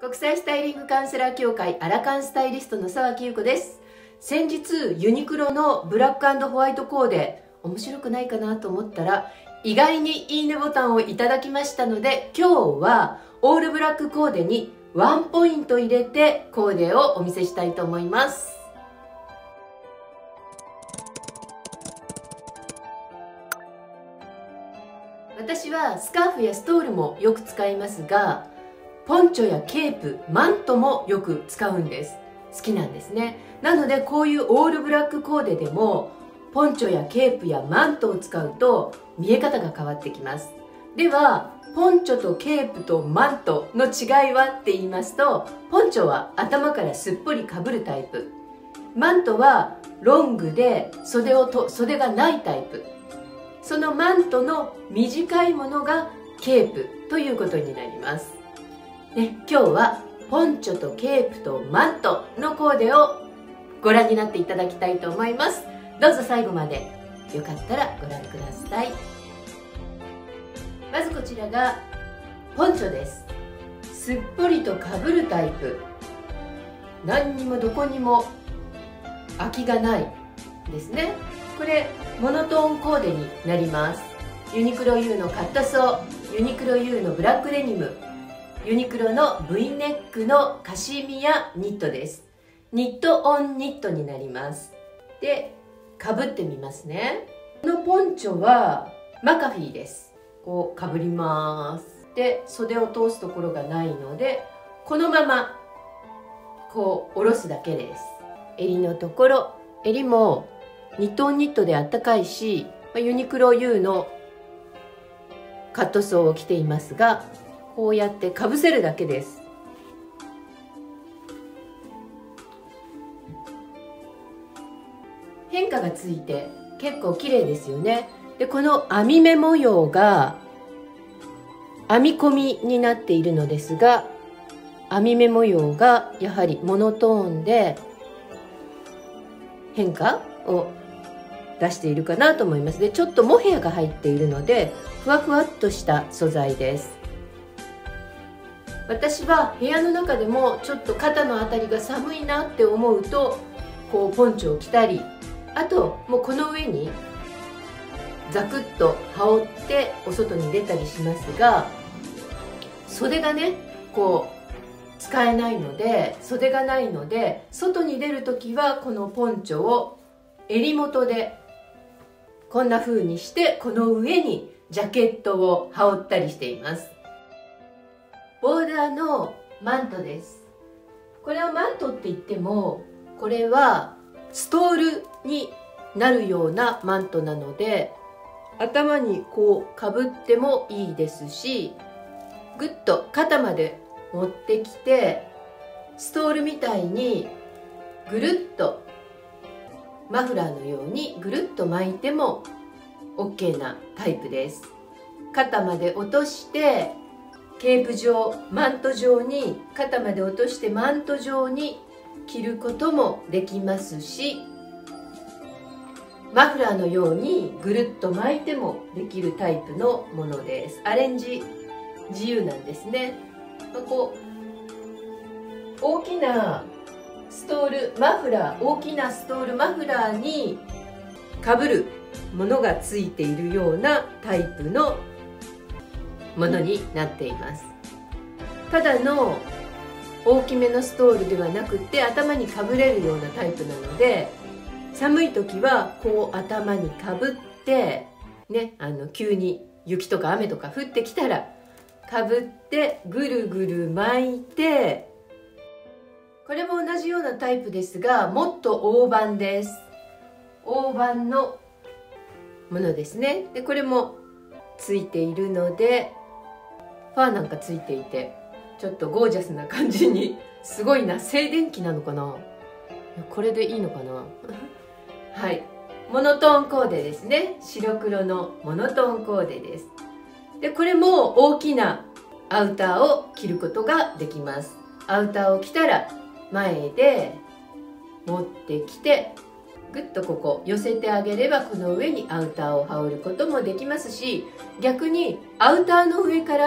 国際スタイリングカウンセラー協会アラカンスタイリストの沢木優子です。先日ユニクロのブラック&ホワイトコーデ面白くないかなと思ったら意外にいいねボタンをいただきましたので、今日はオールブラックコーデにワンポイント入れてコーデをお見せしたいと思います。私はスカーフやストールもよく使いますが、ポンチョやケープ、マントもよく使うんです。好きなんですね。なのでこういうオールブラックコーデでもポンチョやケープやマントを使うと見え方が変わってきます。ではポンチョとケープとマントの違いはって言いますと、ポンチョは頭からすっぽりかぶるタイプ、マントはロングで袖がないタイプ、そのマントの短いものがケープということになります。今日はポンチョとケープとマントのコーデをご覧になっていただきたいと思います。どうぞ最後までよかったらご覧ください。まずこちらがポンチョです。すっぽりとかぶるタイプ、何にもどこにも空きがないですね。これモノトーンコーデになります。ユニクロ U のカットソー、ユニクロ U のブラックデニム、ユニクロの V ネックのカシミヤニットです。ニットオンニットになります。で、かぶってみますね。このポンチョはマカフィーです。こうかぶります。で、袖を通すところがないのでこのままこう下ろすだけです。襟のところ、襟もニットオンニットであったかいし、ユニクロ U のカットソーを着ていますが、こうやってかぶせるだけです。変化がついて結構綺麗ですよね。で、この編み目模様が編み込みになっているのですが、編み目模様がやはりモノトーンで変化を出しているかなと思います。で、ちょっとモヘアが入っているのでふわふわっとした素材です。私は部屋の中でもちょっと肩のあたりが寒いなって思うとこうポンチョを着たり、あともうこの上にザクッと羽織ってお外に出たりしますが、袖がねこう使えないので、袖がないので外に出る時はこのポンチョを襟元でこんな風にしてこの上にジャケットを羽織ったりしています。ボーダーのマントです。これをマントって言ってもこれはストールになるようなマントなので、頭にこうかぶってもいいですし、ぐっと肩まで持ってきてストールみたいにぐるっとマフラーのようにぐるっと巻いても OK なタイプです。肩まで落としてケープ状、マント状に肩まで落としてマント状に着ることもできますし、マフラーのようにぐるっと巻いてもできるタイプのものです。アレンジ自由なんですね。こう大きなストールマフラー、大きなストールマフラーにかぶるものがついているようなタイプのものになっています。ただの大きめのストールではなくて頭にかぶれるようなタイプなので、寒い時はこう頭にかぶってね、急に雪とか雨とか降ってきたらかぶってぐるぐる巻いて、これも同じようなタイプですがもっと大判です。大判のものですね。で、これもついているのでファーなんかついていてちょっとゴージャスな感じに、すごいな、静電気なのかな、これでいいのかなはい、モノトーンコーデですね。白黒のモノトーンコーデです。で、これも大きなアウターを着ることができます。アウターを着たら前で持ってきてぐっとここ寄せてあげればこの上にアウターを羽織ることもできますし、逆にアウターの上から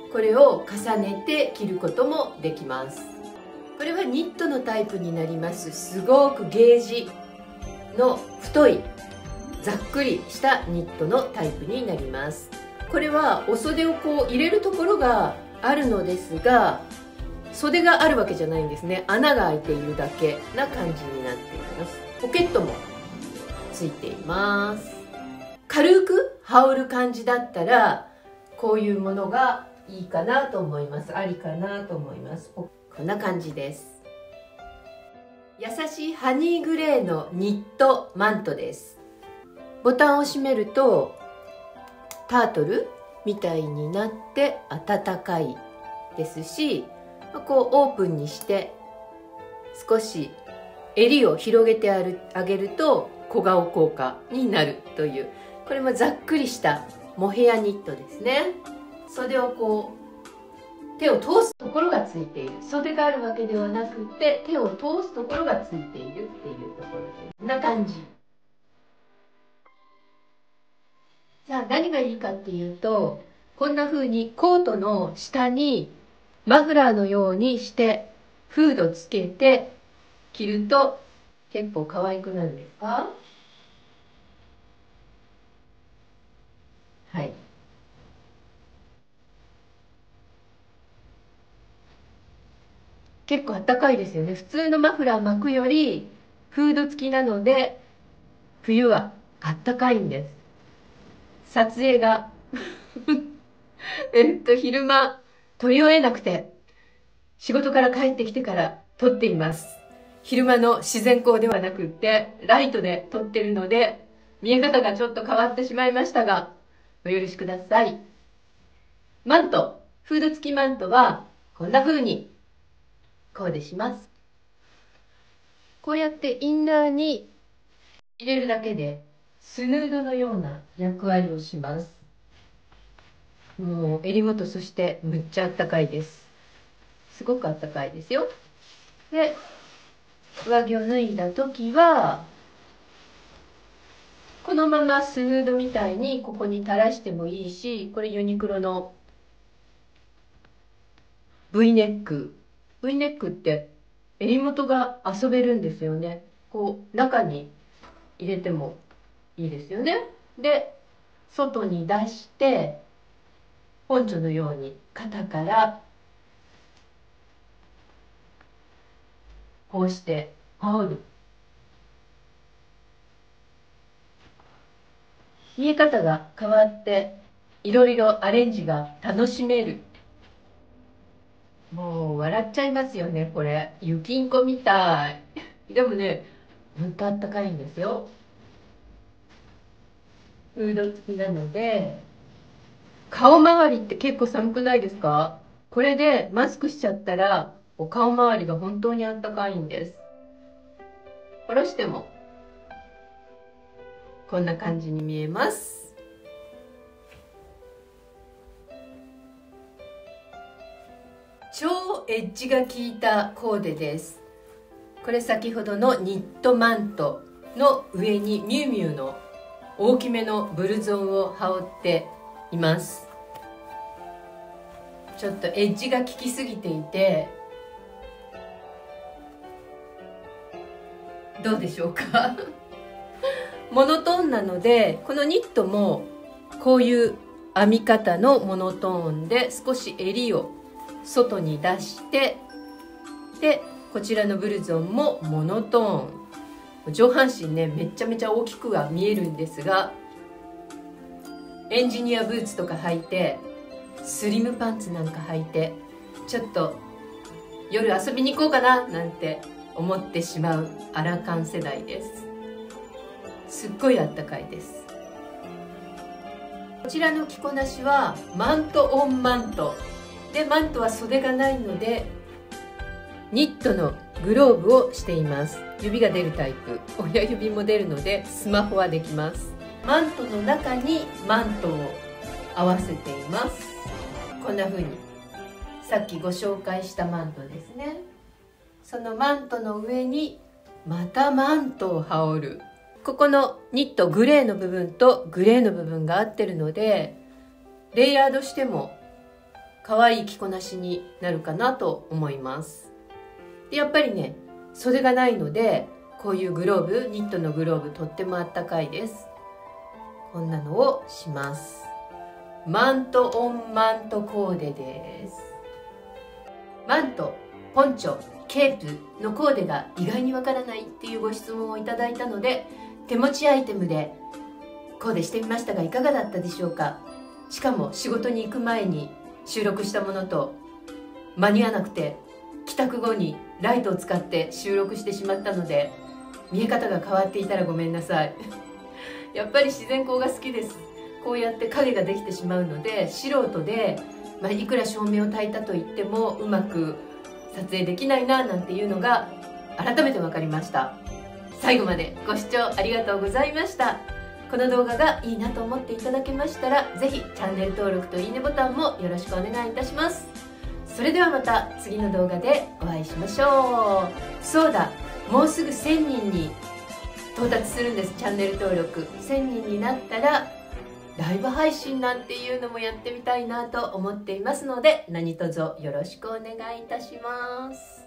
これを重ねて着ることもできます。これはニットのタイプになります。すごくゲージの太いざっくりしたニットのタイプになります。これはお袖をこう入れるところがあるのですが、袖があるわけじゃないんですね。穴が開いているだけな感じになっています。ポケットもついています。軽く羽織る感じだったらこういうものがいいかなと思います。ありかなと思います。こんな感じです。優しいハニーグレーのニットマントです。ボタンを閉めるとタートルみたいになって暖かいですし、こうオープンにして少し襟を広げてあげると小顔効果になるという、これもざっくりしたモヘアニットですね。袖をこう手を通すところがついている、袖があるわけではなくて手を通すところがついているっていうところで、こんな感じ。じゃあ何がいいかっていうと、こんな風にコートの下にマフラーのようにしてフードつけて着ると結構可愛くなるんですか？はい。結構あったかいですよね。普通のマフラー巻くよりフード付きなので冬はあったかいんです。撮影が昼間撮り終えなくて仕事から帰ってきてから撮っています。昼間の自然光ではなくってライトで撮ってるので見え方がちょっと変わってしまいましたがお許しください。マント、フード付きマントはこんな風にコーデします。こうやってインナーに入れるだけでスヌードのような役割をします。もう襟元、そしてむっちゃあったかいです。すごくあったかいですよ。で、上着を脱いだ時はこのままスヌードみたいにここに垂らしてもいいし、これユニクロの V ネック。V ネックって襟元が遊べるんですよね。こう中に入れてもいいですよね。で、外に出してポンチョのように肩からこうして羽織る。見え方が変わっていろいろアレンジが楽しめる。もう笑っちゃいますよね、これ。雪んこみたい。でもね、ほんとあったかいんですよ。フード付きなので、顔周りって結構寒くないですか？これでマスクしちゃったら、お顔周りが本当にあったかいんです。下ろしても、こんな感じに見えます。超エッジが効いたコーデです。これ先ほどのニットマントの上にミュウミュウの大きめのブルゾンを羽織っています。ちょっとエッジが効きすぎていてどうでしょうかモノトーンなので、このニットもこういう編み方のモノトーンで少し襟を外に出して、でこちらのブルゾンもモノトーン。上半身ねめちゃめちゃ大きくは見えるんですが、エンジニアブーツとか履いてスリムパンツなんか履いてちょっと夜遊びに行こうかななんて思ってしまうアラカン世代です。すっごいあったかいです。こちらの着こなしはマントオンマントで、マントは袖がないのでニットのグローブをしています。指が出るタイプ、親指も出るのでスマホはできます。マントの中にマントを合わせています。こんな風にさっきご紹介したマントですね。そのマントの上にまたマントを羽織る。ここのニットグレーの部分とグレーの部分が合ってるのでレイヤードしても可愛い着こなしになるかなと思います。でやっぱりね、袖がないのでこういうグローブ、ニットのグローブとってもあったかいです。こんなのをします。マントオンマントコーデです。マント、ポンチョ、ケープのコーデが意外にわからないっていうご質問をいただいたので、手持ちアイテムでコーデしてみましたがいかがだったでしょうか。しかも仕事に行く前に収録したものと間に合わなくて、帰宅後にライトを使って収録してしまったので見え方が変わっていたらごめんなさいやっぱり自然光が好きです。こうやって影ができてしまうので、素人で、いくら照明を焚いたといってもうまく撮影できないななんていうのが改めて分かりました。最後までご視聴ありがとうございました。この動画がいいなと思っていただけましたら、ぜひチャンネル登録といいねボタンもよろしくお願いいたします。それではまた次の動画でお会いしましょう。そうだ、もうすぐ1000人に到達するんです。チャンネル登録1000人になったらライブ配信なんていうのもやってみたいなと思っていますので、何卒よろしくお願いいたします。